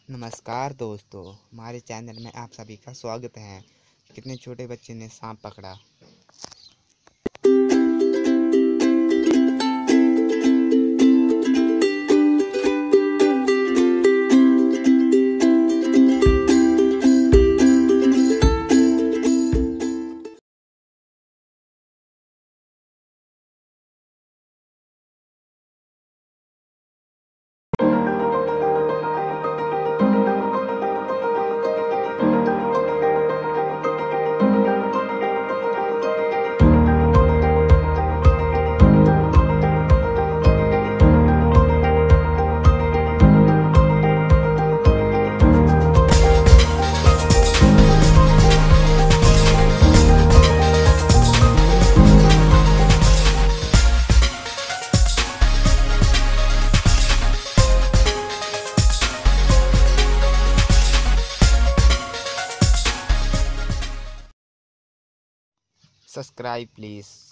नमस्कार दोस्तों, हमारे चैनल में आप सभी का स्वागत है। कितने छोटे बच्चे ने सांप पकड़ा। Subscribe please.